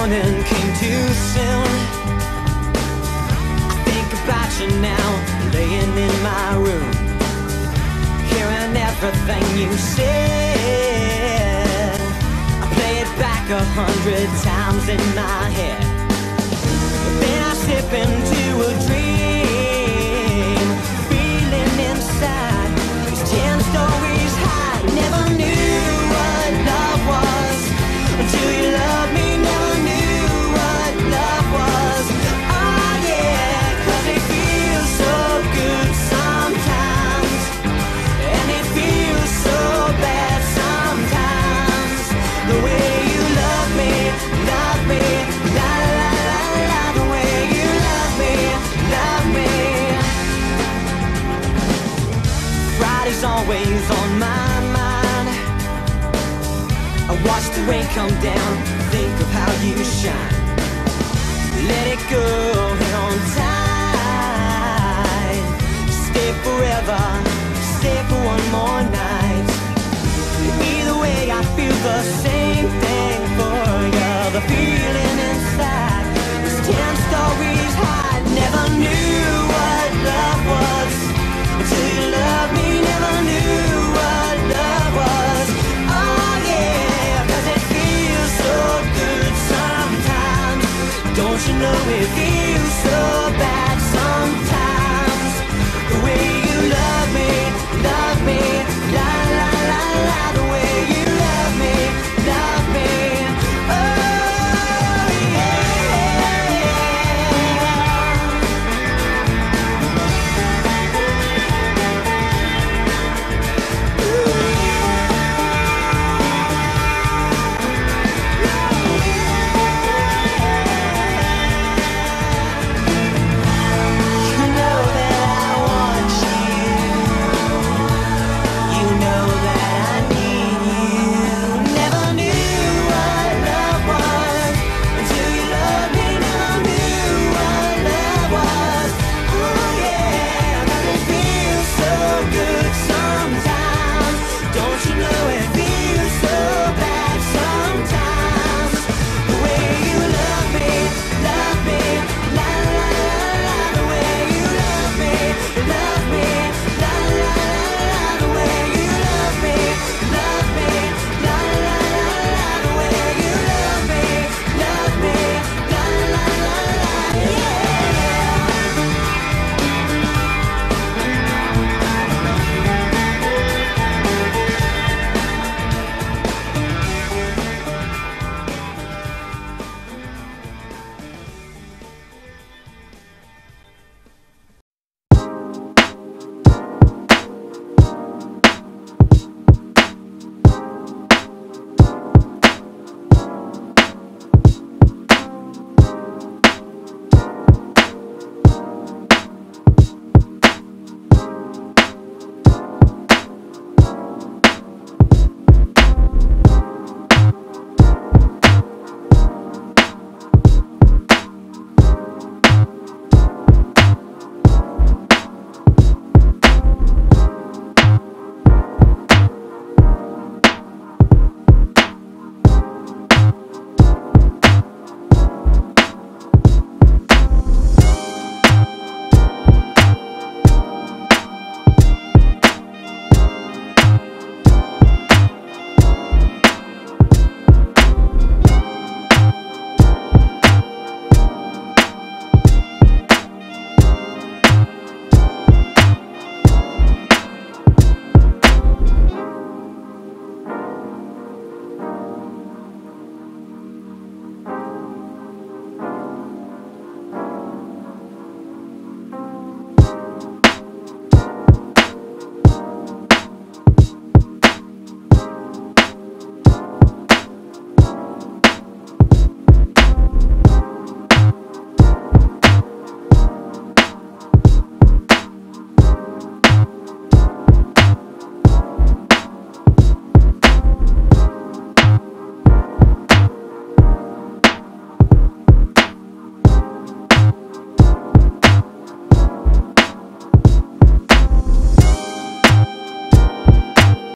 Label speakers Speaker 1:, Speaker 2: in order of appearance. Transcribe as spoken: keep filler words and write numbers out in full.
Speaker 1: morning came too soon. I think about you now, laying in my room, hearing everything you said. I play it back a hundred times in my head. Then I slip into a dream, feeling inside these ten stories high. Never knew what love was until you loved me. Never knew what love was. Oh yeah, 'cause it feels so good sometimes, and it feels so bad sometimes. The way you love me, love me, la la la la. The way you love me, love me. Friday's always on my mind. I watch the rain come down, think of how you shine. Let it go, hang on tight. Stay forever, stay for one more night. Either way I feel the same.